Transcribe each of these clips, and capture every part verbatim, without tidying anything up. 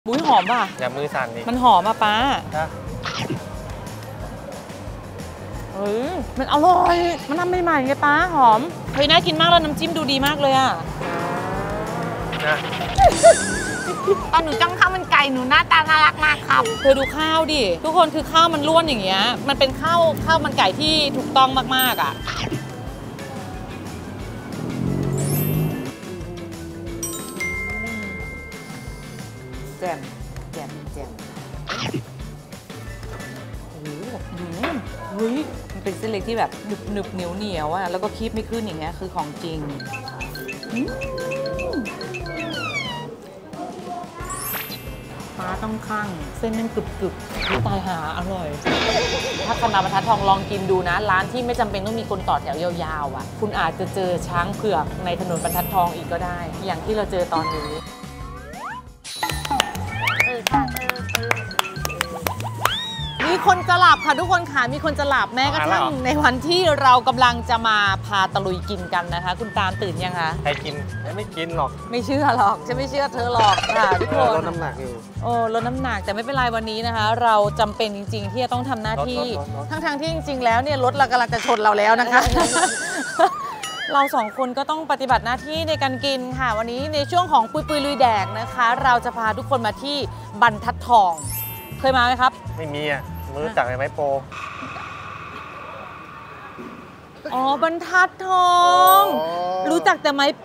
บุ้ยหอมป่ะอย่ามือสั่นดิมันหอมอ่ะป้าเฮ้ยมันอร่อยมันทำใหม่ๆไงป้าหอมเฮ้ยน่ากินมากแล้วน้ำจิ้มดูดีมากเลยอ่ะนะตอนหนูจ้องข้าวมันไก่หนูหน้าตาน่ารักมากครับเธอดูข้าวดิทุกคนคือข้าวมันล้วนอย่างเงี้ยมันเป็นข้าวข้าวมันไก่ที่ถูกต้องมากๆอ่ะแจ่มแจ่มแจ่มโอ้โหเฮ้ยมันเป็นเส้นเล็กที่แบบหนึบหนึบเหนียวเหนียวอ่ะแล้วก็คีบไม่ขึ้นอย่างเงี้ยคือของจริงฟ้าต้องข้างเส้นนั่นกรึบกรึบตายหาอร่อยถ้าใครมาบรรทัดทองลองกินดูนะร้านที่ไม่จำเป็นต้องมีคนต่อแถวยาวๆอ่ะคุณอาจจะเจอช้างเผือกในถนนบรรทัดทองอีกก็ได้อย่างที่เราเจอตอนนี้มีคนจะหลับค่ะทุกคนค่ะมีคนจะหลับแม้กระทั่งในวันที่เรากำลังจะมาพาตะลุยกินกันนะคะคุณตาลตื่นยังคะใครกินไม่กินหรอกไม่เชื่อหรอกฉันไม่เชื่อเธอหรอกค่ะทุกคนลดน้ำหนักอยู่โอ้ลดน้ำหนักแต่ไม่เป็นไรวันนี้นะคะเราจำเป็นจริงๆที่จะต้องทำหน้าที่ทั้งๆที่จริงๆแล้วเนี่ยรถเรากำลังจะชนเราแล้วนะคะเราสองคนก็ต้องปฏิบัติหน้าที่ในการกินค่ะวันนี้ในช่วงของปุยปุยลุยแดกนะคะเราจะพาทุกคนมาที่บรรทัดทองเคยมาไหมครับไม่มีอ่ะรู้จักไม้โปอ๋อบรรทัดทองรู้จักแต่ไม้โป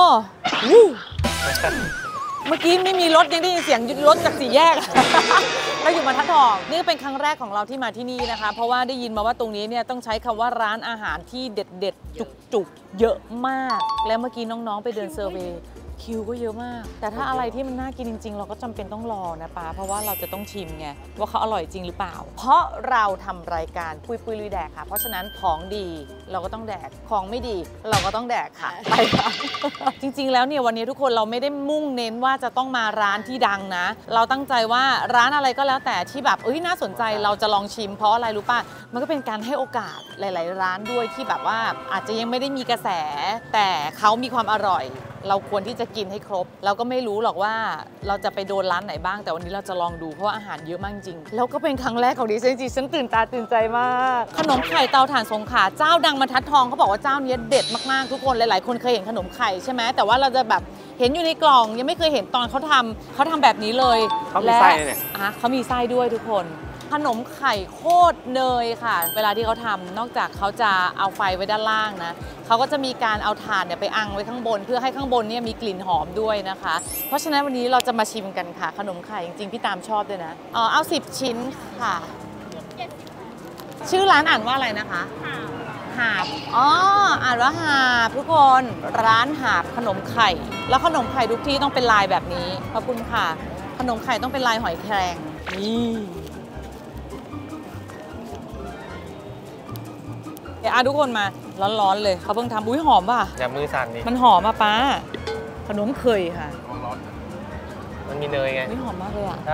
เมื่อกี้ไม่มีรถยังได้ยินเสียงรถจากสี่แยกเราอยู่บรรทัดทองนี่เป็นครั้งแรกของเราที่มาที่นี่นะคะเพราะว่าได้ยินมาว่าตรงนี้เนี่ยต้องใช้คำว่าร้านอาหารที่เด็ดๆจุกๆเยอะมากแล้วเมื่อกี้น้องๆไปเดินเซอร์เวย์คิวก็เยอะมากแต่ถ้าอะไรที่มันน่ากินจริงๆเราก็จำเป็นต้องรอนะป้าเพราะว่าเราจะต้องชิมไงว่าเขาอร่อยจริงหรือเปล่าเพราะเราทำรายการปุยปุยลุยแดกค่ะเพราะฉะนั้นของดีเราก็ต้องแดกของไม่ดีเราก็ต้องแดกค่ะไปค่ะจริงๆแล้วเนี่ยวันนี้ทุกคนเราไม่ได้มุ่งเน้นว่าจะต้องมาร้านที่ดังนะเราตั้งใจว่าร้านอะไรก็แล้วแต่ที่แบบเอ้ยน่าสนใจเราจะลองชิมเพราะอะไรรู้ป่ะมันก็เป็นการให้โอกาสหลายๆร้านด้วยที่แบบว่าอาจจะยังไม่ได้มีกระแสแต่เขามีความอร่อยเราควรที่จะกินให้ครบเราก็ไม่รู้หรอกว่าเราจะไปโดนร้านไหนบ้างแต่วันนี้เราจะลองดูเพราะว่าอาหารเยอะมากจริงแล้วก็เป็นครั้งแรกของดิฉันจริงฉันตื่นตาตื่นใจมากขนมไข่เตาถ่านสงขลาเจ้าดังบรรทัดทองเขาบอกว่าเจ้านี้เด็ดมากๆทุกคนหลายๆคนเคยเห็นขนมไข่ใช่ไหมแต่ว่าเราจะแบบเห็นอยู่ในกล่องยังไม่เคยเห็นตอนเขาทำเขาทำแบบนี้เลยเขามีไส้เนี่ยอ่ะเขามีไส้ด้วยทุกคนขนมไข่โคตรเนยค่ะเวลาที่เขาทำนอกจากเขาจะเอาไฟไว้ด้านล่างนะเขาก็จะมีการเอาถ่านเนี่ยไปอังไว้ข้างบนเพื่อให้ข้างบนเนี่ยมีกลิ่นหอมด้วยนะคะเพราะฉะนั้นวันนี้เราจะมาชิมกันค่ะขนมไข่จริงๆพี่ตามชอบด้วยนะอ๋อเอาสิบชิ้นค่ะชื่อร้านอ่านว่าอะไรนะคะหาบอ๋ออ่านว่าหาบทุกคนร้านหาบขนมไข่แล้วขนมไข่ทุกที่ต้องเป็นลายแบบนี้ขอบคุณค่ะขนมไข่ต้องเป็นลายหอยแครงนี่เดี๋ยวทุกคนมาร้อนๆเลยเขาเพิ่งทำอุ้ยหอมป่ะอย่ามือสั่นดิมันหอมอ่ะป้าขนมเคยค่ะมันมีเนยไงอุ้ยหอมมากเลยอ่ะ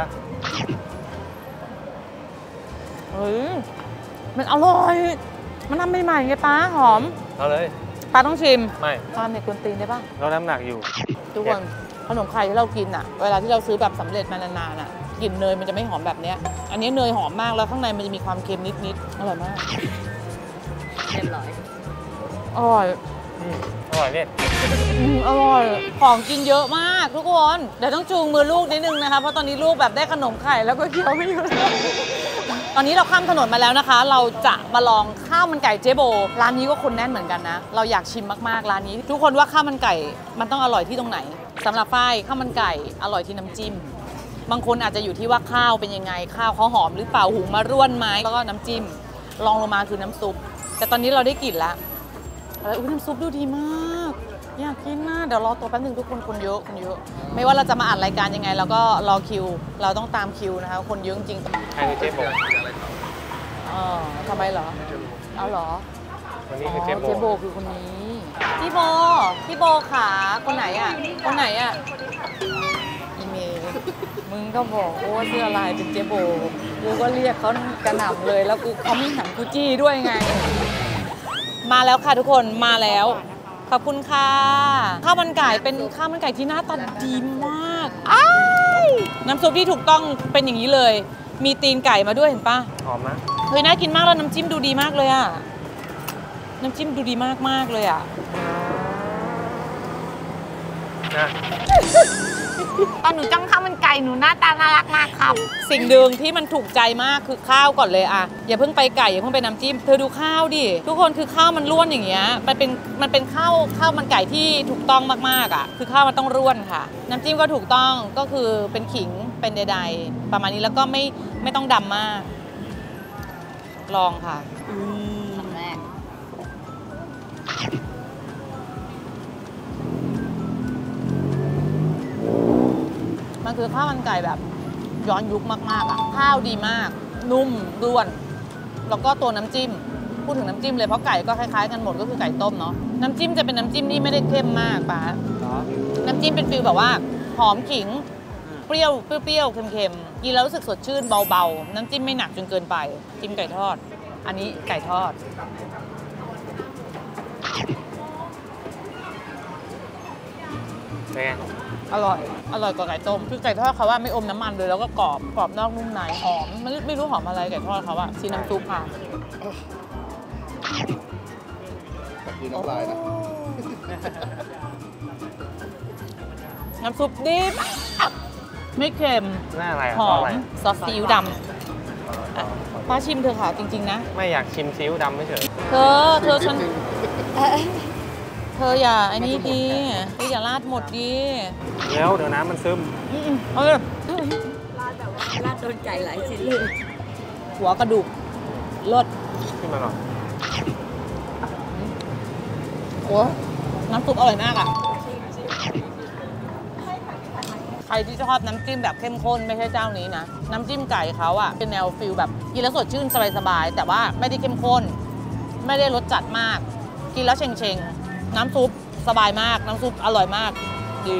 เฮ้ยมันอร่อยมันทำใหม่ๆไงป้าหอมเอาเลยป้าต้องชิมไม่ความเด็กกวนตีนได้ป่ะลดน้ำหนักอยู่ทุกคนขนมไข่ที่เรากินอ่ะเวลาที่เราซื้อแบบสำเร็จมานานๆอ่ะกลิ่นเนยมันจะไม่หอมแบบเนี้ยอันนี้เนยหอมมากแล้วข้างในมันจะมีความเค็มนิดๆอร่อยมากเรียบร้อยอร่อยอร่อยเนี่ยอร่อยของกินเยอะมากทุกคนเดี๋ยวต้องจูงมือลูกนิดนึงนะคะเพราะตอนนี้ลูกแบบได้ขนมไข่แล้วก็เคี้ยวไม่หยุดตอนนี้เราข้ามถนนมาแล้วนะคะเราจะมาลองข้าวมันไก่เจ๊โบร้านนี้ก็คนแน่นเหมือนกันนะเราอยากชิมมากๆร้านนี้ทุกคนว่าข้าวมันไก่มันต้องอร่อยที่ตรงไหนสำหรับฝ้ายข้าวมันไก่อร่อยที่น้ำจิ้มบางคนอาจจะอยู่ที่ว่าข้าวเป็นยังไงข้าวเขาหอมหรือเปล่าหุงมาร่วนไหมแล้วก็น้ำจิ้มลองลงมาคือน้ำซุปแต่ตอนนี้เราได้กลิ่นแล้วแล้วน้ำซุปดูดีมากอยากกินนะเดี๋ยวรอตัวแป๊บนึงทุกคนคนเยอะคนเยอะไม่ว่าเราจะมาอัดรายการยังไงเราก็รอคิวเราต้องตามคิวนะคะคนเยอะจริงใครคือเจ๊โบอ๋อทำไมเหรอเอาเหรอวันนี้คือเจ๊โบเจ๊โบคือคนนี้พี่โบพี่โบขาคนไหนอ่ะคนไหนอ่ะอีเมลมึงก็บอกโอ้เสื้อลายเป็นเจ๊โบกูก็เรียกเขากระหน่ำเลยแล้วกูเขามีหนังกูจี้ด้วยไงมาแล้วค่ะทุกคนมาแล้วขอบคุณค่ะข้าวมันไก่เป็นข้าวมันไก่ที่หน้าตาดีมากอ้ายน้ำซุปที่ถูกต้องเป็นอย่างนี้เลย มีตีนไก่มาด้วยเห็นปะหอมมากเฮ้ยน่ากินมากแล้วน้ำจิ้มดูดีมากเลยอะน้ำจิ้มดูดีมากมากเลยอะนะตอนหนูจ้องข้าวมันไก่หนูหน้าตาน่ารักมากครับสิ่งหนึ่งที่มันถูกใจมากคือข้าวก่อนเลยอะอย่าเพิ่งไปไก่อย่าเพิ่งไปน้ำจิ้มเธอดูข้าวดิทุกคนคือข้าวมันร่วนอย่างเงี้ยมันเป็นมันเป็นข้าวข้าวมันไก่ที่ถูกต้องมากๆอะคือข้าวมันต้องร่วนค่ะ น้ำจิ้มก็ถูกต้องก็คือเป็นขิงเป็นใดๆประมาณนี้แล้วก็ไม่ไม่ต้องดำมาก ลองค่ะครั้งแรกมันคือข้าวมันไก่แบบย้อนยุคมากๆอ่ะข้าวดีมาก นุ่มร่วน แล้วก็ตัวน้ำจิ้มพูดถึงน้ำจิ้มเลยเพราะไก่ก็คล้ายๆกันหมดก็คือไก่ต้มเนาะน้ำจิ้มจะเป็นน้ำจิ้มที่ไม่ได้เข้มมากป้าน้ำจิ้มเป็นฟิลแบบว่าหอมขิงเปรี้ยวเปรี้ยวๆเค็มๆกินแล้วรู้สึกสดชื่นเบาๆน้ำจิ้มไม่หนักจนเกินไปจิ้มไก่ทอด อันนี้ไก่ทอดเป็นไงอร่อย อร่อยกว่าไก่ต้ม คือไก่ทอดเขาว่าไม่อมน้ำมันเลยแล้วก็กรอบ กรอบนอกนุ่มในหอมไม่ไม่รู้หอมอะไรไก่ทอดเขาว่าซีน้ำซุปค่ะคือน้ำลายนะน้ำซุปดีมากไม่เค็มหน้าอะไรอ่ะหอเพราะมอะไรซอสซีอิ๊วดำอ่ะป้าชิมเธอะค่ะจริงๆนะไม่อยากชิมซีอิ๊วดำไม่เฉยเธอ เธอฉัน เธออย่าไอ้นี่ดีเธออย่าราดหมดดีเดี๋ยวเดี๋ยวน้ำมันซึมอืมๆเอาเลยราดโดนไก่หลายชิ้นเลยหัวกระดูกรสขึ้นมาหน่อยโอ้น้ำซุปอร่อยมากอ่ะ ใครที่ชอบน้ำจิ้มแบบเข้มข้นไม่ใช่เจ้านี้นะ น้ำจิ้มไก่เขาอ่ะเป็นแนวฟิลแบบกินแล้วสดชื่นสบายๆแต่ว่าไม่ได้เข้มข้น ไม่ได้รสจัดมาก กินแล้วเชงเชงๆน้ำซุปสบายมาก น้ำซุปอร่อยมากดี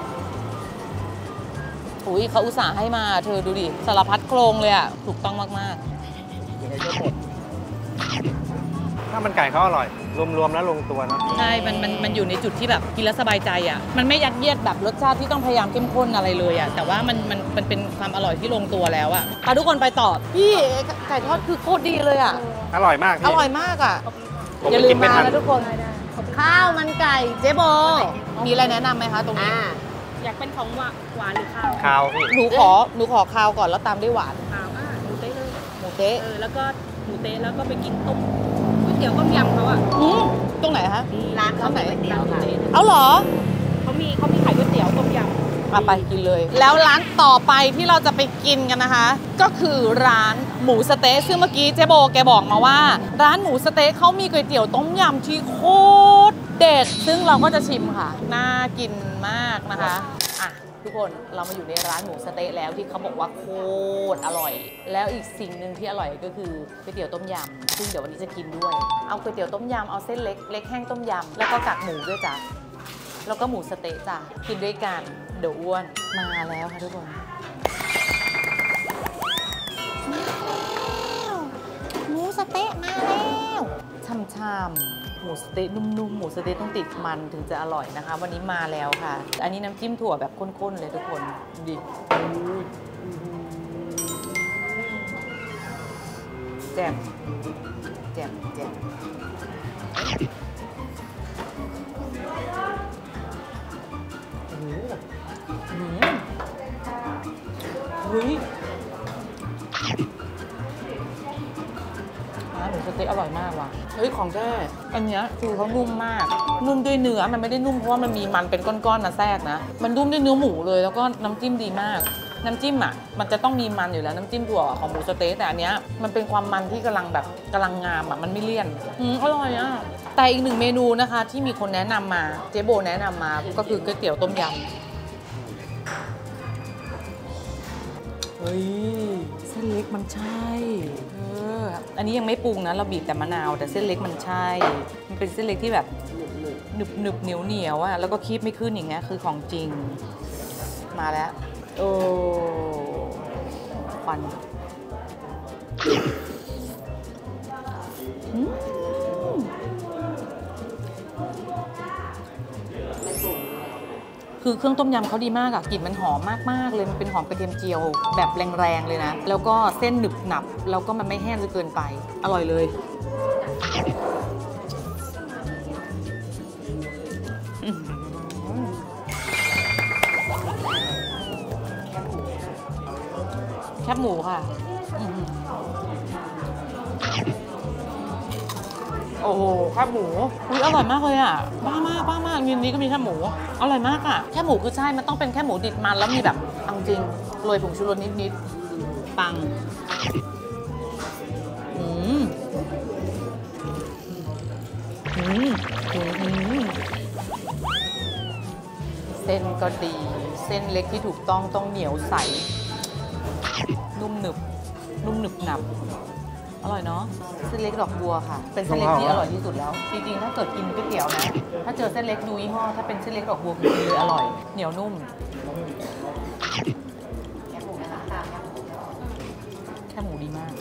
อุ้ยเขาอุตส่าห์ให้มาเธอดูดิสารพัดโครงเลยอ่ะถูกต้องมากๆยังไงก็หมดถ้ามันไก่เขาอร่อย รวมๆแล้วลงตัวเนอะใช่ มัน มัน มันอยู่ในจุดที่แบบกินแล้วสบายใจอ่ะ มันไม่ยัดเยียดแบบรสชาติที่ต้องพยายามเข้มข้นอะไรเลยอ่ะ แต่ว่ามัน มัน มันเป็นความอร่อยที่ลงตัวแล้วอ่ะพาทุกคนไปต่อ พี่ไก่ทอดคือโคตรดีเลยอ่ะอร่อยมากอพี่ร่อยมากอ่ะผมอย่าลืกิมนไม่มาทันนะทุกคน ข้าวมันไก่เจ๊โบ มีอะไรแนะนำไหมคะตรงนี้อยากเป็นของหวานหวานหรือข้าวคาวพี่หนูขอ หนูขอข้าวก่อนแล้วตามด้วยหวานข้าวอ่ะหมูเต๊ะเลยหมูเต๊ะเออแล้วก็หมูเต๊ะแล้วก็ไปกินต้มก๋วยเตี๋ยวต้มยำเขาอ่ะอืมตรงไหนคะร้านเขาไหนก๋วยเตี๋ยวค่ะเอาเหรอเขามีเขามีขายก๋วยเตี๋ยวต้มยำมาไปกินเลย แล้วร้านต่อไปที่เราจะไปกินกันนะคะ ก็คือร้านหมูสะเต๊ะซึ่งเมื่อกี้เจ๊โบแกบอกมาว่า ร้านหมูสะเต๊ะเขามีก๋วยเตี๋ยวต้มยำที่โคตรเด็ดซึ่งเราก็จะชิมค่ะน่ากินมากนะคะอ่ะทุกคนเรามาอยู่ในร้านหมูสะเต๊ะแล้วที่เขาบอกว่าโคตรอร่อย แล้วอีกสิ่งหนึ่งที่อร่อยก็คือก๋วยเตี๋ยวต้มยำซึ่งเดี๋ยววันนี้จะกินด้วยเอาก๋วยเตี๋ยวต้มยำเอาเส้นเล็กเล็กแห้งต้มยำแล้วก็กากหมูด้วยจ้ะแล้วก็หมูสะเต๊ะจ้ะกินด้วยกันเดี๋ยวอ้วนมาแล้วค่ะทุกคนหมูสะเต๊ะมาแล้วช่ำๆหมูสะเต๊ะนุ่มๆหมูสะเต๊ะต้องติดมันถึงจะอร่อยนะคะ วันนี้มาแล้วค่ะ อันนี้น้ำจิ้มถั่วแบบข้นๆเลยทุกคนดิแจ่มแจ่มแจ่มอืมเฮ้ยร้านหมูสะเต๊ะอร่อยมากว่ะเฮ้ยของแท้อันเนี้ยคือเขานุ่มมากนุ่มด้วยเนื้อมันไม่ได้นุ่มเพราะว่ามันมีมันเป็นก้อนๆมาแทรกนะมันนุ่มด้วยเนื้อหมูเลยแล้วก็น้ำจิ้มดีมากน้ำจิ้มอ่ะมันจะต้องมีมันอยู่แล้วน้ำจิ้มถั่วของหมูสะเต๊ะแต่อันเนี้ยมันเป็นความมันที่กำลังแบบกำลังงามอ่ะมันไม่เลี่ยนอืมอร่อยอ่ะแต่อีกหนึ่งเมนูนะคะ ที่มีคนแนะนำมาเจ๊โบแนะนำมาก็คือก๋วยเตี๋ยวต้มยำเฮ้ยเส้นเล็กมันใช่เอออันนี้ยังไม่ปรุงนะเราบีบแต่มะนาวแต่เส้นเล็กมันใช่มันเป็นเส้นเล็กที่แบบหนึบหนึบเหนียวเหนียวอะแล้วก็คีบไม่ขึ้นอย่างเงี้ยคือของจริงมาแล้วโอ้ควันอืมคือเครื่องต้มยำเขาดีมากอะกลิ่นมันหอมมากๆเลยมันเป็นหอมกระเทียมเจียวแบบแรงๆเลยนะแล้วก็เส้นหนึบหนับแล้วก็มันไม่แห้งจนเกินไปอร่อยเลยอื้อหือแคบหมูค่ะอื้อหือโอ้โหแคบหมูอุ๊ยอร่อยมากเลยอ่ะบ้ามากบ้ามากมีนี้ก็มีแคบหมูอร่อยมากอ่ะแคบหมูคือใช่มันต้องเป็นแคบหมูดิบมันแล้วมีแบบเอาจริงโรยผงชูรสนิดๆปังอืมอืมอืมเส้นก็ดีเส้นเล็กที่ถูกต้องต้องเหนียวใสนุ่มหนึบนุ่มหนึบหนับอร่อยเนาะเส้นเล็กดอกบัวค่ะเป็นเส้นเล็กที่อร่อยที่สุดแล้วจริงๆถ้าเกิดกินก๋วยเตี๋ยวนะถ้าเจอเส้นเล็กดูยี่ห้อถ้าเป็นเส้นเล็กดอกบัวคือกินเลยอร่อยเหนียวนุ่มแค่หมูดีมาก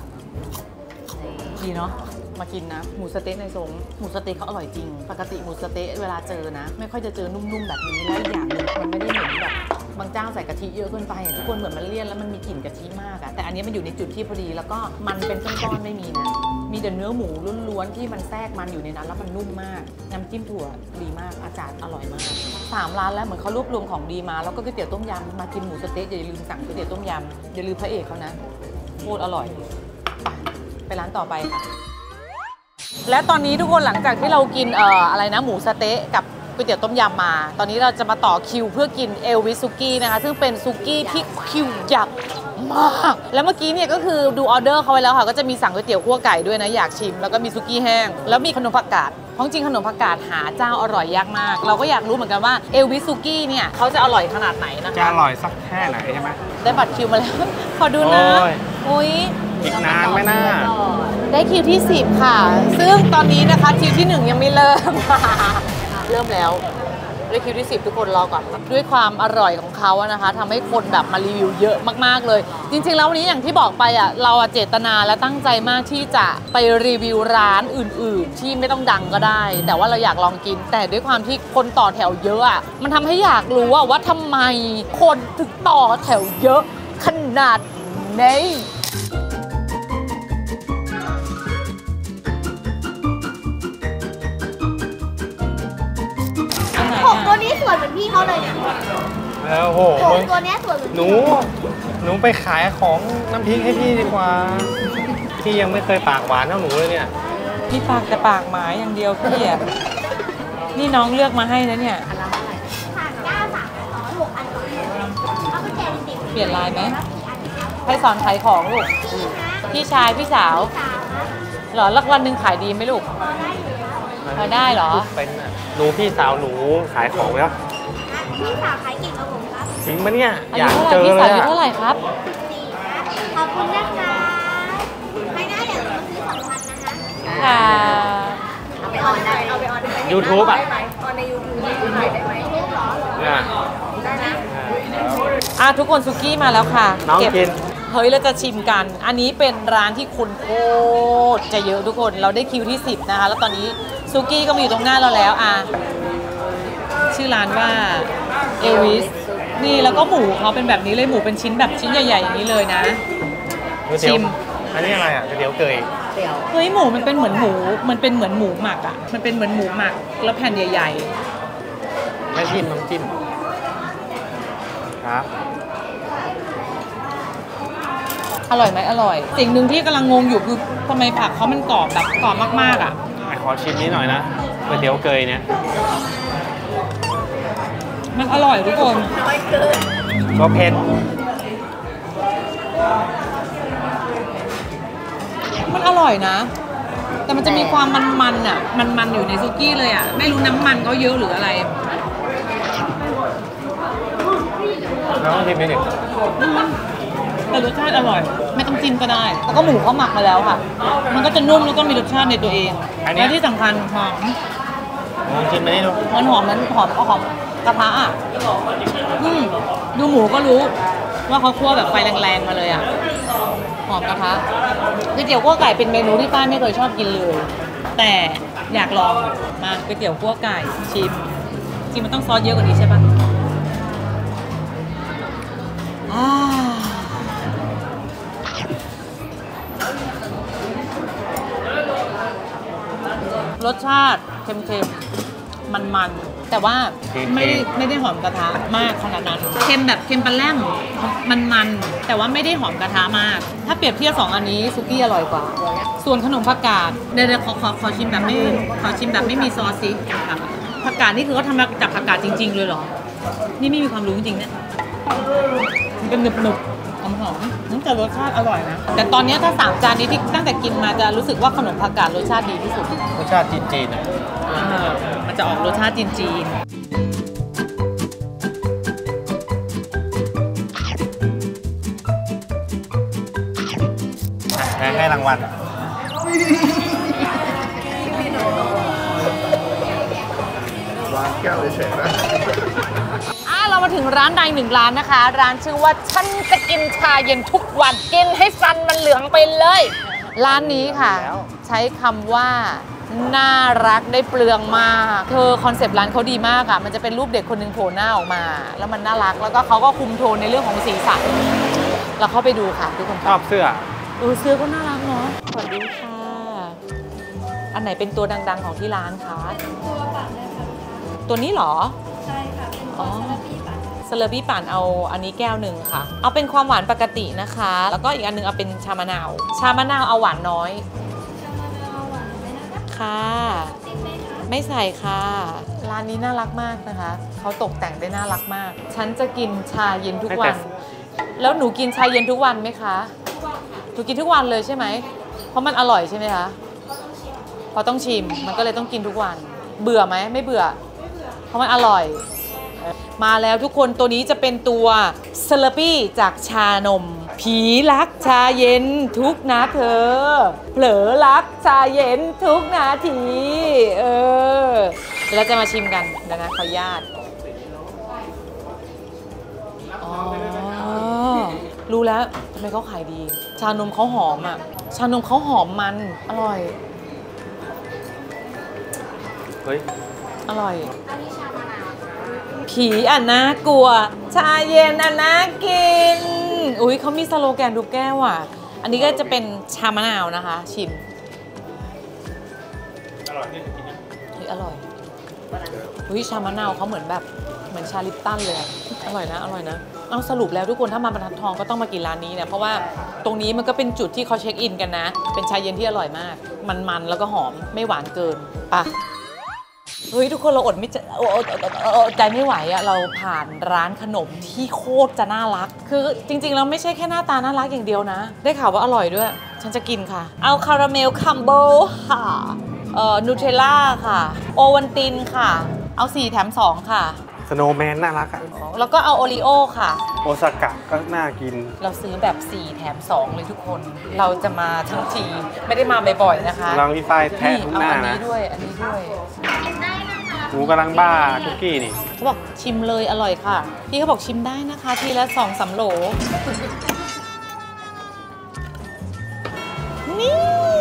ดีเนาะมากินนะหมูสะเต๊ะในทรงหมูสะเต๊ะเขาอร่อยจริงปกติหมูสะเต๊ะเวลาเจอนะไม่ค่อยจะเจอนุ่มๆแบบนี้และอีกอย่างหนึ่งมันไม่ได้เหมือนแบบบางเจ้าใส่กะทิเยอะเกินไปทุกคนเหมือนมันเลี่ยนแล้วมันมีกลิ่นกะทิมากอะแต่อันนี้มันอยู่ในจุดที่พอดีแล้วก็มันเป็นก้อนๆไม่มีนะมีแต่เนื้อหมูล้วนๆที่มันแทรกมันอยู่ในนั้นแล้วมันนุ่มมากน้ำจิ้มถั่วดีมากอาจารย์อร่อยมากสามร้านแล้วเหมือนเขารวบรวมของดีมาแล้วก็ก๋วยเตี๋ยวต้มยำมากินหมูสะเต๊ะอย่าลืมสั่งก๋วยเตี๋ยวต้มยำอย่าลืมพระเอกเขานะโคตรอร่อยไปร้านต่อไปค่ะและตอนนี้ทุกคนหลังจากที่เรากินเอ่ออะไรนะหมูสะเต๊ะกับก๋วยเตี๋ยวต้มยำมาตอนนี้เราจะมาต่อคิวเพื่อกินเอลวิสซุกี้นะคะซึ่งเป็นซุกี้ที่คิวยักษ์มากแล้วเมื่อกี้เนี่ยก็คือดูออเดอร์เขาไว้แล้วค่ะก็จะมีสั่งก๋วยเตี๋ยวคั่วไก่ด้วยนะอยากชิมแล้วก็มีซุกี้แห้งแล้วมีขนมผักกาดเพราะจริงขนมผักกาดหาเจ้าอร่อยยากมากเราก็อยากรู้เหมือนกันว่าเอลวิสซุกี้เนี่ยเขาจะอร่อยขนาดไหนนะคะจะอร่อยสักแค่ไหนใช่ไหมได้บัตรคิวมาแล้วขอดูนะอุ้ยอีกนานไหมน่าได้คิวที่สิบค่ะซึ่งตอนนี้นะคะคิวที่หนึ่งยังไม่เริ่ม เริ่มแล้วได้คิวที่สิบทุกคนรอก่อนด้วยความอร่อยของเขาอะนะคะทำให้คนแบบมารีวิวเยอะมากๆเลยจริงๆแล้ววันนี้อย่างที่บอกไปอ่ะเราเจตนาและตั้งใจมากที่จะไปรีวิวร้านอื่นๆที่ไม่ต้องดังก็ได้แต่ว่าเราอยากลองกินแต่ด้วยความที่คนต่อแถวเยอะอ่ะมันทำให้อยากรู้ว่าว่าทำไมคนถึงต่อแถวเยอะขนาดนี้ผมตัวนี้สวยเหมือนพี่เขาเลยเนี่ยแล้วโหผมตัวนี้สวยเหมือนหนูหนูไปขายของน้ำพริกให้พี่ดีกว่าพี่ยังไม่เคยปากหวานเท่าหนูเลยเนี่ยพี่ปากแต่ปากหมาอย่างเดียวพี่อ่ะนี่น้องเลือกมาให้นะเนี่ยสามเก้าสามร้อยหกอันต่อเอาไปแจกเด็กเปลี่ยนลายไหมให้สอนขายของลูกพี่ชายพี่สาวเหรอลักวันหนึ่งขายดีไหมลูกพอได้เหรอเป็นหนูพี่สาวหนูขายของแล้วพี่สาวขายเก่งกว่าผมครับจริงปะเนี่ยอยากเจอเลยพี่สาวอายุเท่าไหร่ครับสี่ครับขอบคุณนะคะใครได้อย่าลืมซื้อสองพันนะคะค่ะเอาไปออนได้เอาไปออนได้ยูทูบอ่ะออนในยูทูบถ่ายได้ไหมยูทูบเหรอได้นะอ่ะทุกคนซุกี้มาแล้วค่ะน้องกินเฮ้ยเราจะชิมกันอันนี้เป็นร้านที่คนโคตรจะเยอะทุกคนเราได้คิวที่สิบนะคะแล้วตอนนี้ซุกี้ก็มาอยู่ตรงหน้าเราแล้วอ่ะชื่อร้านว่าเอลวิสนี่แล้วก็หมูเขาเป็นแบบนี้เลยหมูเป็นชิ้นแบบชิ้นใหญ่ๆอย่างนี้เลยนะชิมอันนี้อะไรอ่ะเดี๋ยวเกยเฮ้ยหมูมันเป็นเหมือนหมูมันเป็นเหมือนหมูหมักอ่ะมันเป็นเหมือนหมูหมักแล้วแผ่นใหญ่ๆไม่จิ้มน้ำจิ้มครับอร่อยไหมอร่อยสิ่งหนึ่งที่กำลังงงอยู่คือทำไมผักเขามันกรอบแบบกรอบมากๆอ่ะขอชิมนี้หน่อยนะก๋วยเตี๋ยวเกยเนี่ยมันอร่อยทุกคนก็เผ็ดมันอร่อยนะแต่มันจะมีความมันๆอ่ะมันๆอยู่ในซุกี้เลยอ่ะไม่รู้น้ำมันเขาเยอะหรืออะไรน้องชิมนิดหนึ่งแต่รสชาติอร่อยไม่ต้องจิ้มก็ได้แล้วก็หมูเขาหมักมาแล้วค่ะมันก็จะนุ่มแล้วก็มีรสชาติในตัวเองและที่สำคัญหอมลองชิมไปนี่ดูมันหอมนั้นหอมก็หอมกระทะอ่ะดูหมูก็รู้ว่าเขาคั่วแบบไฟแรงๆมาเลยอ่ะหอมกระทะก๋วยเตี๋ยวคั่วไก่เป็นเมนูที่ป้าไม่เคยชอบกินเลยแต่อยากลองมาก๋วยเตี๋ยวคั่วไก่ชิมจริงมันต้องซอสเยอะกว่านี้ใช่ปะสชาติเค็มๆมันๆแต่ว่าไม่ได้ไม่ได้หอมกระทะมากขนาดนั้นเค็มแบบเค็มปลาแล่มมันๆแต่ว่าไม่ได้หอมกระทะมาก ถ้าเปรียบเทียบสองอันนี้ซุกี้อร่อยกว่า ส่วนขนมผักกาดเดี๋ยวๆขอขอขอชิมแบบไม่ขอชิมแบบไม่มีซอสสิค่ะผักกาดนี่คือเขาทำมาจากผักกาดจริง ๆ เลยเหรอนี่ไม่มีความรู้จริงๆเนี่ยมันเป็นหนึบๆหอมๆนั่นแต่รสชาติอร่อยนะแต่ตอนนี้ถ้าสามจานนี้ที่ตั้งแต่กินมาจะรู้สึกว่าขนมผักกาดรสชาติดีที่สุดรสชาติจีนๆอ่ะอ่ามันจะออกรสชาติจีนๆแพ้ให้รางวัลวางแก้วเฉยๆนะอ่ะเรามาถึงร้านใดหนึ่งร้านนะคะ ร้านชื่อว่าฉันจะกินชาเย็นทุกวันกินให้ฟันมันเหลืองไปเลย ร้านนี้ค่ะ ใช้คำว่าน่ารักได้เปลืองมากเธอคอนเซปต์ร้านเขาดีมากอ่ะมันจะเป็นรูปเด็กคนหนึ่งโผล่หน้าออกมา แล้วมันน่ารักแล้วก็เขาก็คุมโทนในเรื่องของสีสันเราเข้าไปดูค่ะทุกคนชอบเสื้อเออเสื้อก็น่ารักเนาะสวัสดีค่ะ อันไหนเป็นตัวดังๆของที่ร้านคะตัวปั่นเลยค่ะตัวนี้เหรอใช่ค่ะเป็นตัวสลับปี้ปั่นสลับปี้ปั่นเอาอันนี้แก้วหนึ่งค่ะเอาเป็นความหวานปกตินะคะ แล้วก็อีกอันนึงเอาเป็นชามะนาวชามะนาวเอาหวานน้อยชามะนาวหวานน้อยนะคะค่ะไม่ใส่ค่ะร้านนี้น่ารักมากนะคะเขาตกแต่งได้น่ารักมาก ฉันจะกินชาเย็นทุกวัน แล้วหนูกินชาเย็นทุกวันไหมคะหนูกินทุกวันเลยใช่ไหมเพราะมันอร่อยใช่ไหมคะพอต้องชิมมันก็เลยต้องกินทุกวันเบื่อไหมไม่เบื่อเพราะมันอร่อยมาแล้วทุกคนตัวนี้จะเป็นตัวสลับปี้จากชานมผีรักชาเย็นทุกนาเธอเผลอรักชาเย็นทุกนาทีเออเดี๋ยวเราจะมาชิมกันเดี๋ยวนะขออนุญาตอ๋อรู้แล้วทำไมเขาขายดี ชานมเขาหอมอ่ะชานมเขาหอมมันอร่อยเฮ้ยอร่อยผีอ่ะน่ากลัวชาเย็นอ่ะน่ากินอุ้ยเขามีสโลแกนทุกแก้วอ่ะอันนี้ก็จะเป็นชามะนาวนะคะชิมอร่อยนี่กินเฮ้ยอร่อยอุ้ยชามะนาวเขาเหมือนแบบเหมือนชาลิปตันเลยอะอร่อยนะอร่อยนะเอาสรุปแล้วทุกคนถ้ามาบรรทัดทองก็ต้องมากินร้านนี้เนี่ยเพราะว่าตรงนี้มันก็เป็นจุดที่เขาเช็คอินกันนะเป็นชาเย็นที่อร่อยมากมันๆแล้วก็หอมไม่หวานเกินปะเฮ้ยทุกคนเราอดไม่จะอดใจไม่ไหวอะเราผ่านร้านขนมที่โคตรจะน่ารักคือจริงๆเราไม่ใช่แค่หน้าตาน่ารักอย่างเดียวนะได้ข่าวว่าอร่อยด้วยฉันจะกินค่ะเอาคาราเมลคัมโบค่ะเอ่อนูเทลล่าค่ะโอวัลตินค่ะเอาสี่แถมสองค่ะสโนว์แมนน่ารักอ่ะแล้วก็เอาโอริโอค่ะโอซากะก็น่ากินเราซื้อแบบสี่แถมสองเลยทุกคนเราจะมาทั้งทีไม่ได้มาบ่อยๆนะคะลองพี่ไฟแทะทุกหน้านะอันนี้ด้วยอันนี้ด้วยหนูกำลังบ้าคุกกี้นี่เขาบอกชิมเลยอร่อยค่ะพี่เขาบอกชิมได้นะคะทีละสองสามโหลนี่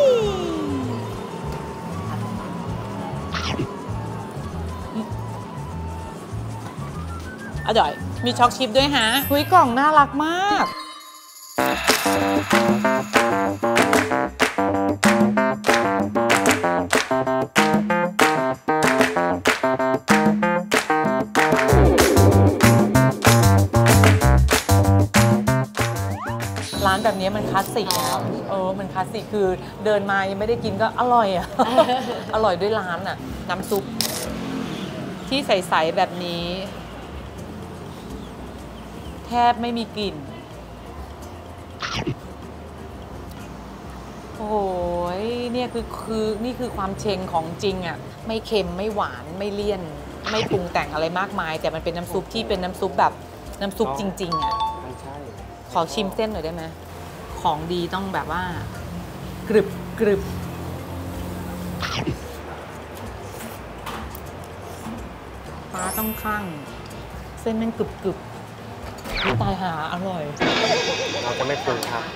อร่อยมีช็อกชิปด้วยฮะหุยกล่องน่ารักมากร้านแบบนี้มันคลาสสิกนะเออมันคลาสสิกคือเดินมายังไม่ได้กินก็อร่อยอ่ะ อร่อยด้วยร้านอ่ะน้ำซุปที่ใสๆแบบนี้แทบไม่มีกลิ่นโอ้ยเนี่ยคือคือนี่คือความเชงของจริงอ่ะไม่เค็มไม่หวานไม่เลี่ยนไม่ปรุงแต่งอะไรมากมายแต่มันเป็นน้ำซุปที่เป็นน้ำซุปแบบน้ำซุปจริงๆอ่ะขอชิมเส้นหน่อยได้ไหมของดีต้องแบบว่ากรึบกรึบฟ้าต้องข้างเส้นมันกรึบกรึบตายหาอร่อยเราจะไม่ปรุงครับ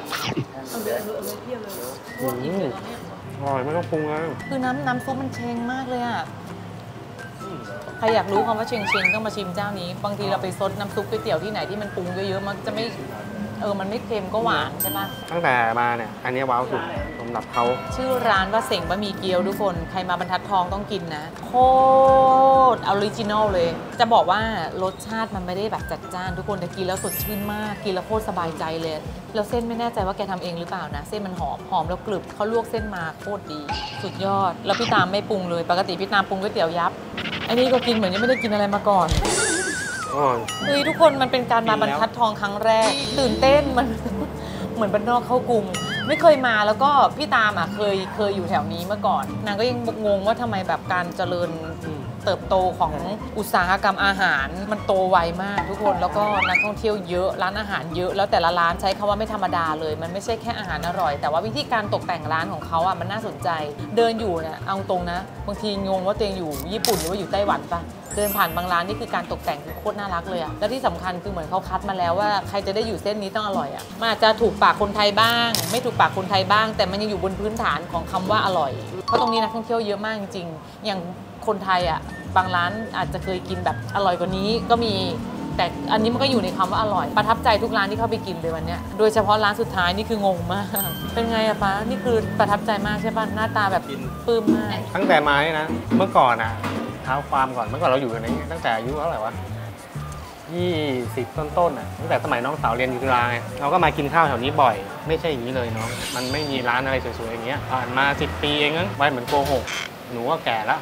อร่อยไม่ต้องปรุงเลยคือน้ำน้ำซุปมันเชงมากเลยอ่ะใครอยากรู้คำว่าเชงเชงต้องมาชิมเจ้านี้บางทีเราไปซดน้ำซุปก๋วยเตี๋ยวที่ไหนที่มันปรุงเยอะๆมันจะไม่เออมันไม่เค็มก็หวานใช่ปะตั้งแต่มาเนี่ยอันนี้ว้าวสุดสำหรับเขาชื่อร้านว่าเสงบะหมี่เกี๊ยวทุกคนใครมาบรรทัดทองต้องกินนะโคตรออริจินอลเลย จะบอกว่ารสชาติมันไม่ได้แบบจัดจ้านทุกคนแต่กินแล้วสดชื่นมากกินแล้วโคตรสบายใจเลยแล้วเส้นไม่แน่ใจว่าแกทำเองหรือเปล่านะเส้นมันหอมหอมแล้วกรึบเขาลวกเส้นมาโคตรดีสุดยอดแล้วพี่ตามไม่ปรุงเลยปกติพี่ตามปรุงก๋วยเตี๋ยวยับอันนี้ก็กินเหมือนยังไม่ได้กินอะไรมาก่อนอ๋อเฮ้ยทุกคนมันเป็นการมาบรรทัดทองครั้งแรก ตื่นเต้นมัน เหมือนบ้านนอกเข้ากรุง ไม่เคยมาแล้วก็พี่ตามอ่ะเคยเคยอยู่แถวนี้เมื่อก่อนนางก็ยังงงว่าทำไมแบบการเจริญเติบโตของอุตสาหกรรมอาหารมันโตไวมากทุกคนแล้วก็นักท่องเที่ยวเยอะร้านอาหารเยอะแล้วแต่ละร้านใช้คำว่าไม่ธรรมดาเลย มันไม่ใช่แค่อาหารอร่อยแต่ว่าวิธีการตกแต่งร้านของเขาอ่ะมันน่าสนใจ เดินอยู่เนี่ยเอาตรงนะบางทีงงว่าตัวเองอยู่ญี่ปุ่นหรือว่าอยู่ไต้หวันปะเดินผ่านบางร้านนี่คือการตกแต่งคือโคตรน่ารักเลยอะแล้วที่สำคัญคือเหมือนเขาคัดมาแล้วว่าใครจะได้อยู่เส้นนี้ต้องอร่อยอะมันอาจจะถูกปากคนไทยบ้าง ไม่ถูกปากคนไทยบ้าง แต่มันยังอยู่บนพื้นฐานของคำว่าอร่อยเพราะตรงนี้นักท่องเที่ยวเยอะมากจริงๆอย่างคนไทยอะบางร้านอาจจะเคยกินแบบอร่อยกว่านี้ก็มีแต่อันนี้มันก็อยู่ในคำว่าอร่อยประทับใจทุกร้านที่เข้าไปกินเลยวันเนี้ยโดยเฉพาะร้านสุดท้ายนี่คืองงมากเป็นไงอะป้านี่คือประทับใจมากใช่ป่ะหน้าตาแบบปลื้มมากตั้งแต่มาเนี่ยนะเมื่อก่อนอ่ะเท้าความก่อนเมื่อก่อนเราอยู่กันนี้ตั้งแต่อายุเท่าไหร่วะยี่สิบต้นๆอ่ะตั้งแต่สมัยน้องสาวเรียนอยู่จุฬาไงเราก็มากินข้าวแถวนี้บ่อย ไม่ใช่อย่างนี้เลยน้องมันไม่มีร้านอะไรสวยๆอย่างเงี้ยผ่านมาสิบปีเองมั้งไว้เหมือนโกหกหนูก็แก่แล้ว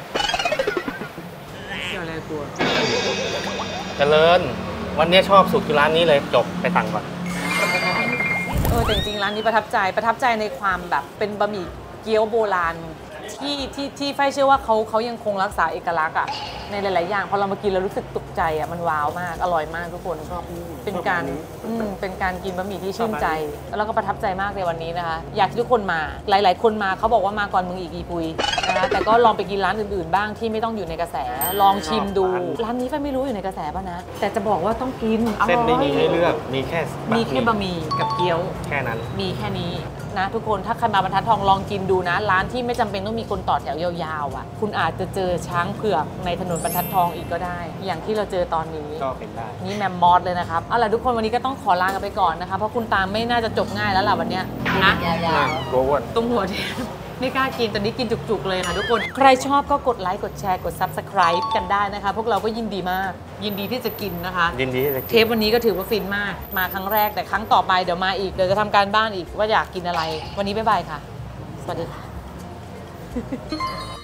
อะไรกลัวเจริญวันนี้ชอบสุดคือร้านนี้เลยจบไปสั่งก่อนเออแต่จริงๆร้านนี้ประทับใจประทับใจในความแบบเป็นบะหมี่เกี๊ยวโบราณที่ที่ที่ไฟเชื่อว่าเขาเขายังคงรักษาเอกลักษณ์อ่ะในหลายๆอย่างพอเรามากินเรารู้สึกตกใจอ่ะมันว้าวมากอร่อยมากทุกคนชอบเป็นการอืมเป็นการกินบะหมี่ที่ชื่นใจแล้วก็ประทับใจมากในวันนี้นะคะอยากให้ทุกคนมาหลาย ๆ คนมาเขาบอกว่ามาก่อนมึงอีกอีปุยนะคะแต่ก็ลองไปกินร้านอื่นๆบ้างที่ไม่ต้องอยู่ในกระแสลองชิมดูร้านนี้ไฟไม่รู้อยู่ในกระแสป่ะนะแต่จะบอกว่าต้องกินอร่อยเส้นไม่มีให้เลือกมีแค่มีแค่บะหมี่กับเกี๊ยวแค่นั้นมีแค่นี้นะทุกคนถ้าใครมาบรรทัดทองลองกินดูนะ ร้านที่ไม่จำเป็นต้องมีคนต่อแถวยาวๆอ่ะคุณอาจจะเจอช้างเผือกในถนนบรรทัดทองอีกก็ได้ อย่างที่เราเจอตอนนี้ก็เป็นได้นี่แมมมอสเลยนะครับเอาล่ะทุกคนวันนี้ก็ต้องขอลากันไปก่อนนะคะเพราะคุณตามไม่น่าจะจบง่ายแล้วล่ะวันเนี้ยนะกลัวอ้วนตรงหัวเทียนไม่กล้ากินตอนนี้กินจุกๆเลยค่ะทุกคนใครชอบก็กดไลค์กดแชร์กด ซับสไครบ์ กันได้นะคะพวกเราก็ยินดีมาก ยินดีที่จะกินนะคะยินดีที่จะเทปวันนี้ก็ถือว่าฟินมาก มาครั้งแรกแต่ครั้งต่อไปเดี๋ยวมาอีก เดี๋ยวจะทำการบ้านอีกว่าอยากกินอะไร วันนี้บ๊ายบายค่ะ สวัสดีค่ะ